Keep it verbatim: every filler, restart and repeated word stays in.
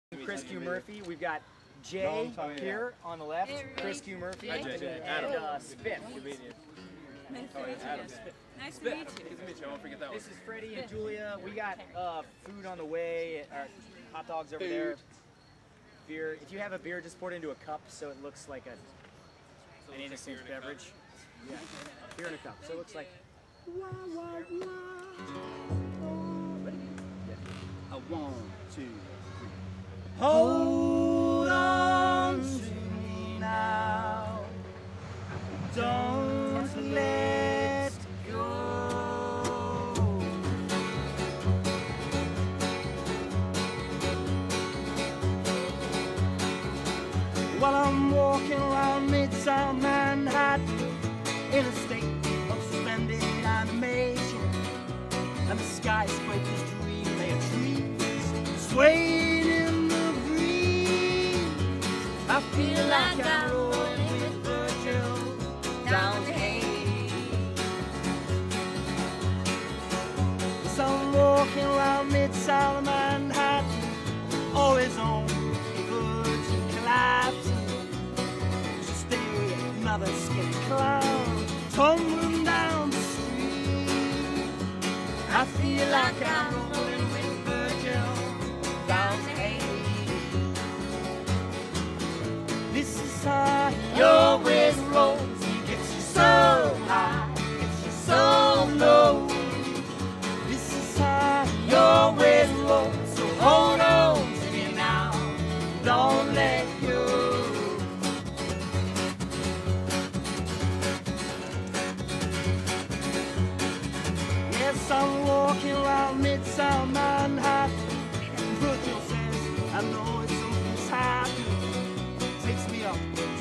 Chris Q Murphy. We've got Jay here on the left. Chris Q Murphy. Hi, Jay. And Adam. uh, Spiff. Convenient. Nice Oh, to yeah, meet you. Adam. Nice to meet you. Nice to meet you. I won't forget that one. This is Freddie and Julia. We got uh, food on the way. Our hot dogs over there. Beer. If you have a beer, just pour it into a cup so it looks like a So an it looks like innocent beer in a beverage. cup. Yeah, beer in a cup. So it looks like. A one, two, three. Hold on to me now. Don't let go. While I'm walking around Midtown Manhattan in a state of suspended animation, and the skyscrapers dream their dreams, swaying in the breeze. I feel like I'm rolling with Virgil down the hay. So I'm walking around Midtown Manhattan, always on the verge of collapsing. So stay another skinny clown tumbling down the street. I feel like I'm rolling with Virgil down the hay. This is how he always rolls. He gets you so high, gets you so low. This is how he always rolls. So hold on to me now, don't let go. Yes, I'm walking around Midtown Manhattan. Virgil says, I know it's something's happening. Takes me up